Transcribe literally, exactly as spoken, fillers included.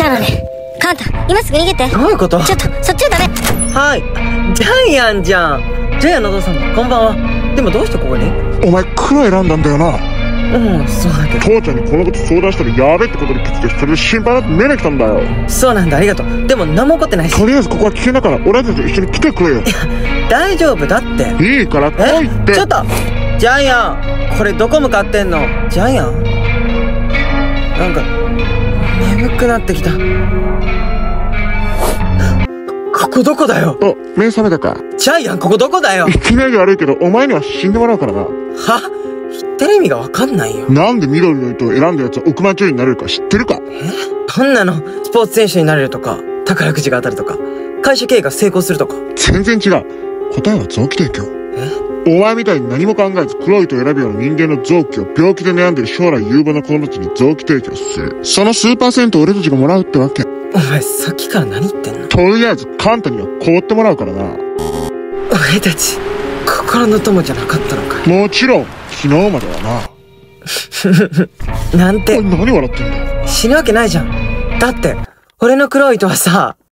たらね。カンタ、今すぐ逃げて。 どういうこと？ ちょっと、そっちはダメ。 はい。ジャイアンじゃん。ジャイアンのお父さんも、こんばんは。でもどうしてここに？ お前黒選んだんだよな。 うん、そうだけど。 父ちゃんにこのこと相談したらやべってことに気づいて、それで心配になって目に来たんだよ。 そうなんだ、ありがとう。でも何も起こってないし。 とりあえずここは危険だから俺たちと一緒に来てくれよ。 大丈夫だって。 いいから来いって。 ちょっとジャイアン、これどこ向かってんの？ジャイアン、なんか眠くなってきた。ここどこだよ？ お、目覚めたか？ ジャイアン、ここどこだよ？ いきなり悪いけどお前には死んでもらうからな。 は？言ってる意味がわかんないよ。 なんで緑の糸を選んだやつは億万長者になれるか知ってるか？ え？どんなの？スポーツ選手になれるとか、宝くじが当たるとか、会社経営が成功するとか。 全然違う。答えは臓器提供。 え？ お前みたいに何も考えず黒い糸を選ぶような人間の臓器を病気で悩んでる将来有望な子供たちに臓器提供する。その数パーセントを俺たちがもらうってわけ。 お前さっきから何言ってんの？ とりあえずカンタには凍ってもらうからな。 俺たち心の友じゃなかったのか。 もちろん昨日まではな。なんて。 何笑ってんだよ。 死ぬわけないじゃん。だって俺の黒い糸はさ、